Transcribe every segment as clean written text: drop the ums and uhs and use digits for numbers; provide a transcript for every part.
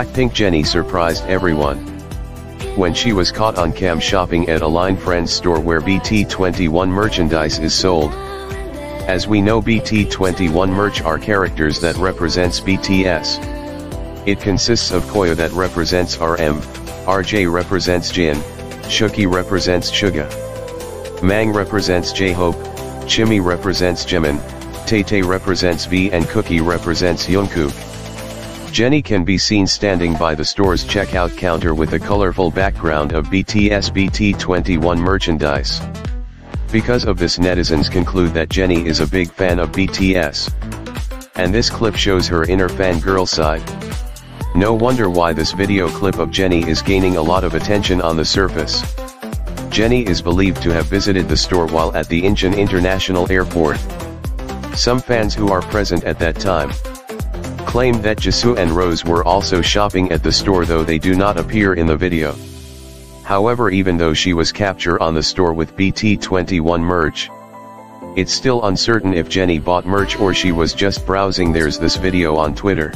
Blackpink Jennie surprised everyone when she was caught on cam shopping at a Line Friends store where BT21 merchandise is sold. As we know, BT21 merch are characters that represents BTS. It consists of Koyo that represents RM, RJ represents Jin, Shuki represents Suga, Mang represents J-Hope, Chimmy represents Jimin, Tay represents V and Cookie represents Jungkook. Jennie can be seen standing by the store's checkout counter with a colorful background of BTS BT21 merchandise. Because of this, netizens conclude that Jennie is a big fan of BTS. And this clip shows her inner fangirl side. No wonder why this video clip of Jennie is gaining a lot of attention on the surface. Jennie is believed to have visited the store while at the Incheon International Airport. Some fans who are present at that time claimed that Jisoo and Rose were also shopping at the store, though they do not appear in the video. However, even though she was captured on the store with BT21 merch, it's still uncertain if Jennie bought merch or she was just browsing. There's this video on Twitter.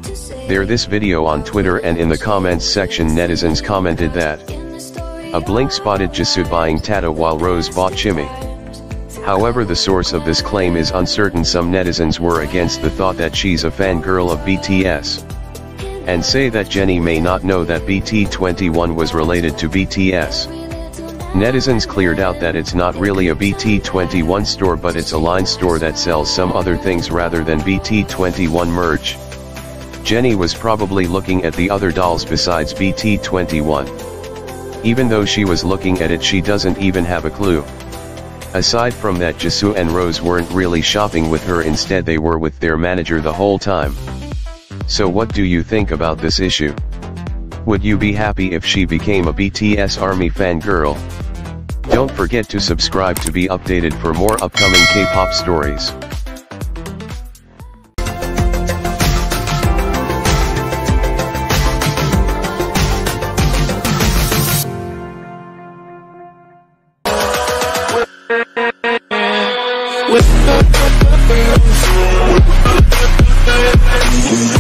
And in the comments section netizens commented that a Blink spotted Jisoo buying Tata while Rose bought Chimmy. However, the source of this claim is uncertain. Some netizens were against the thought that she's a fangirl of BTS, and say that Jennie may not know that BT21 was related to BTS. Netizens cleared out that it's not really a BT21 store, but it's a Line store that sells some other things rather than BT21 merch. Jennie was probably looking at the other dolls besides BT21. Even though she was looking at it, she doesn't even have a clue. Aside from that, Jisoo and Rose weren't really shopping with her, instead they were with their manager the whole time. So what do you think about this issue? Would you be happy if she became a BTS ARMY fangirl? Don't forget to subscribe to be updated for more upcoming K-pop stories. With